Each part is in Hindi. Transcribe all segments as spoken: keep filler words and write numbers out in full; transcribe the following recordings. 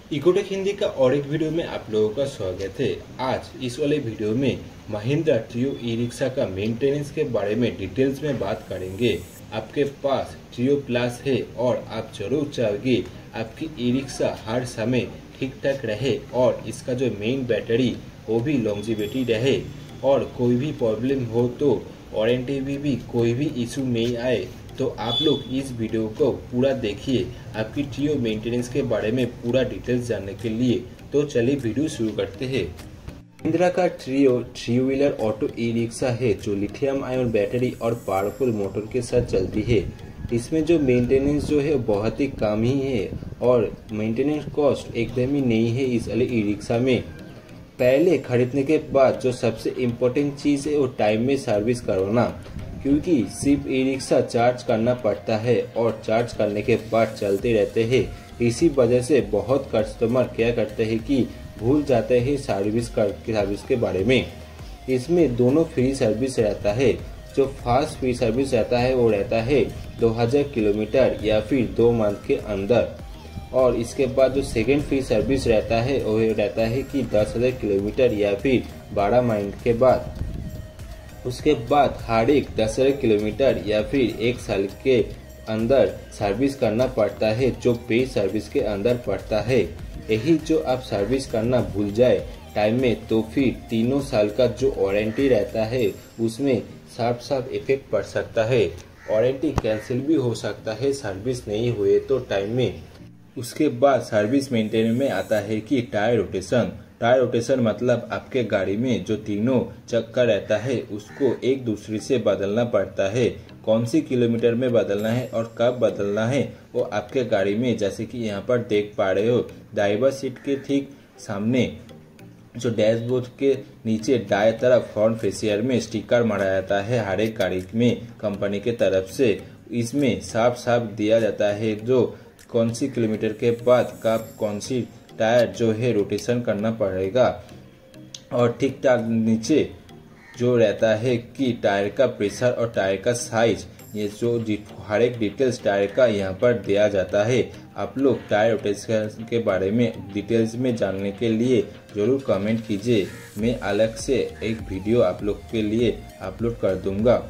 इकोटेक हिंदी का और एक वीडियो में आप लोगों का स्वागत है। आज इस वाले वीडियो में महिंद्रा ट्रियो ई रिक्शा का मेंटेनेंस के बारे में डिटेल्स में बात करेंगे। आपके पास ट्रियो प्लस है और आप जरूर चाहोगे आपकी ई रिक्शा हर समय ठीक ठाक रहे और इसका जो मेन बैटरी वो भी लॉन्जिविटी रहे और कोई भी प्रॉब्लम हो तो वारंटी में भी कोई भी इशू नहीं आए, तो आप लोग इस वीडियो को पूरा देखिए। आपकी ट्रियो मेंटेनेंस के बारे में पूरा डिटेल्स जानने के लिए तो चलिए वीडियो शुरू करते हैं। महिंद्रा का Treo three wheeler auto e rickshaw है जो लिथियम आयन बैटरी और पावरफुल मोटर के साथ चलती है। इसमें जो मेंटेनेंस जो है बहुत ही कम ही है और मेंटेनेंस कॉस्ट एकदम ही नहीं है इस वाले ई रिक्शा में। पहले खरीदने के बाद जो सबसे इम्पोर्टेंट चीज़ है वो टाइम में सर्विस करवाना, क्योंकि सिर्फ ई रिक्शा चार्ज करना पड़ता है और चार्ज करने के बाद चलते रहते हैं। इसी वजह से बहुत कस्टमर क्या करते हैं कि भूल जाते हैं सर्विस कर सर्विस के बारे में। इसमें दोनों फ्री सर्विस रहता है। जो फास्ट फ्री सर्विस रहता है वो रहता है दो हज़ार किलोमीटर या फिर दो मंथ के अंदर, और इसके बाद जो सेकेंड फ्री सर्विस रहता है वो रहता है कि दस हज़ार किलोमीटर या फिर बारह महीने के बाद। उसके बाद हर एक दस हज़ार किलोमीटर या फिर एक साल के अंदर सर्विस करना पड़ता है, जो पे सर्विस के अंदर पड़ता है। यही जो आप सर्विस करना भूल जाए टाइम में तो फिर तीनों साल का जो वारंटी रहता है उसमें साफ साफ इफेक्ट पड़ सकता है। वारंटी कैंसिल भी हो सकता है सर्विस नहीं हुए तो टाइम में। उसके बाद सर्विस मेंटेनेंस में आता है कि टायर रोटेशन। टायर रोटेशन मतलब आपके गाड़ी में जो तीनों चक्का रहता है उसको एक दूसरे से बदलना पड़ता है। कौन सी किलोमीटर में बदलना है और कब बदलना है वो आपके गाड़ी में, जैसे कि यहाँ पर देख पा रहे हो, ड्राइवर सीट के ठीक सामने जो डैशबोर्ड के नीचे दाएं तरफ फ्रंट फेसियर में स्टिकर मारा जाता है हर एक गाड़ी में कंपनी के तरफ से। इसमें साफ साफ दिया जाता है जो कौन सी किलोमीटर के बाद कब कौन सी टायर जो है रोटेशन करना पड़ेगा, और ठीक ठाक नीचे जो रहता है कि टायर का प्रेशर और टायर का साइज, ये जो हर एक डिटेल्स टायर का यहाँ पर दिया जाता है। आप लोग टायर रोटेशन के बारे में डिटेल्स में जानने के लिए जरूर कमेंट कीजिए। मैं अलग से एक वीडियो आप लोग के लिए अपलोड कर दूंगा।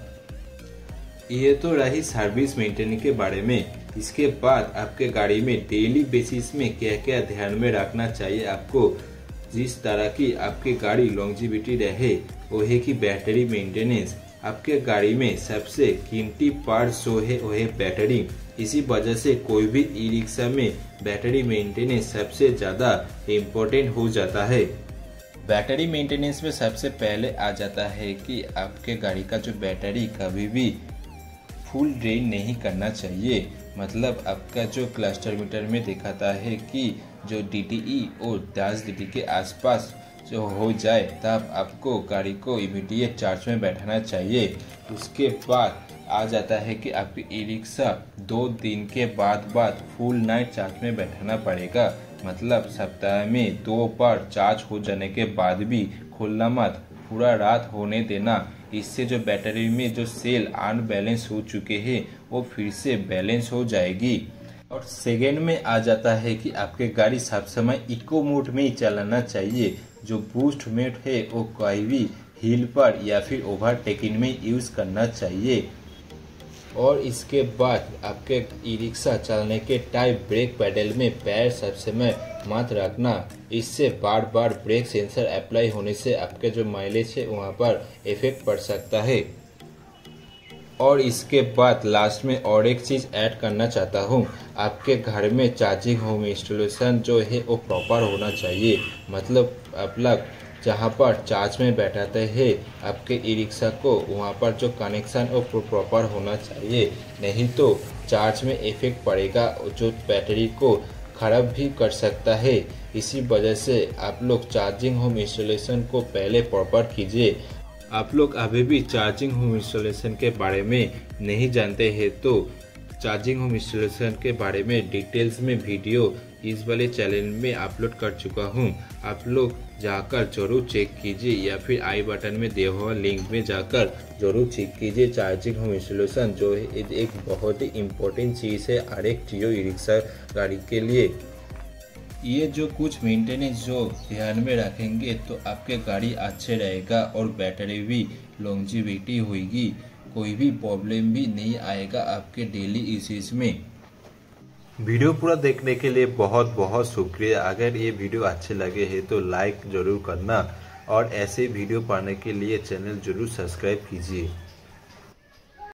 ये तो रही सर्विस मेंटेनेंस के बारे में। इसके बाद आपके गाड़ी में डेली बेसिस में क्या क्या ध्यान में रखना चाहिए आपको, जिस तरह की आपकी गाड़ी लॉन्जिविटी रहे, वो है कि बैटरी मेंटेनेंस। आपके गाड़ी में सबसे कीमती पार्ट जो है वो है बैटरी। इसी वजह से कोई भी ई रिक्शा में बैटरी मेंटेनेंस सबसे ज्यादा इम्पोर्टेंट हो जाता है। बैटरी मेंटेनेंस में सबसे पहले आ जाता है कि आपके गाड़ी का जो बैटरी कभी भी फुल ड्रेन नहीं करना चाहिए। मतलब आपका जो क्लस्टर मीटर में दिखाता है कि जो डी टी ई और दस डी टी के आसपास जो हो जाए तब आपको गाड़ी को इमीडिएट चार्ज में बैठाना चाहिए। उसके बाद आ जाता है कि आपकी ई रिक्शा दो दिन के बाद बाद फुल नाइट चार्ज में बैठाना पड़ेगा। मतलब सप्ताह में दो बार चार्ज हो जाने के बाद भी खोलना मत, पूरा रात होने देना। इससे जो बैटरी में जो सेल अनबैलेंस हो चुके हैं वो फिर से बैलेंस हो जाएगी। और सेकेंड में आ जाता है कि आपके गाड़ी सब समय इको मोड में ही चलाना चाहिए। जो बूस्ट मोड है वो कोई भी हिल पर या फिर ओवरटेकिंग में यूज करना चाहिए। और इसके बाद आपके ई रिक्शा चलने के टाइम ब्रेक पैडल में पैर सब समय मत रखना। इससे बार बार ब्रेक सेंसर अप्लाई होने से आपके जो माइलेज है वहाँ पर इफेक्ट पड़ सकता है। और इसके बाद लास्ट में और एक चीज़ ऐड करना चाहता हूँ, आपके घर में चार्जिंग होम इंस्टॉलेशन जो है वो प्रॉपर होना चाहिए। मतलब आप लोग जहाँ पर चार्ज में बैठाते हैं आपके ई रिक्शा को, वहाँ पर जो कनेक्शन वो प्रॉपर होना चाहिए, नहीं तो चार्ज में इफेक्ट पड़ेगा जो बैटरी को खराब भी कर सकता है। इसी वजह से आप लोग चार्जिंग होम इंस्टॉलेशन को पहले प्रॉपर कीजिए। आप लोग अभी भी चार्जिंग होम इंस्टॉलेशन के बारे में नहीं जानते हैं तो चार्जिंग होम इंस्टॉलेशन के बारे में डिटेल्स में वीडियो इस वाले चैनल में अपलोड कर चुका हूं। आप लोग जाकर जरूर चेक कीजिए या फिर आई बटन में दिए हुआ लिंक में जाकर जरूर चेक कीजिए। चार्जिंग होम इंस्टॉलेशन जो है एक बहुत ही इम्पोर्टेंट चीज़ है हर एक ट्रियो ई रिक्शा गाड़ी के लिए। ये जो कुछ मेंटेनेंस जो ध्यान में रखेंगे तो आपके गाड़ी अच्छे रहेगा और बैटरी भी लॉन्जिविटी होगी, कोई भी प्रॉब्लम भी नहीं आएगा आपके डेली यूसेज में। वीडियो पूरा देखने के लिए बहुत बहुत शुक्रिया। अगर ये वीडियो अच्छे लगे हैं तो लाइक ज़रूर करना और ऐसे वीडियो पाने के लिए चैनल ज़रूर सब्सक्राइब कीजिए।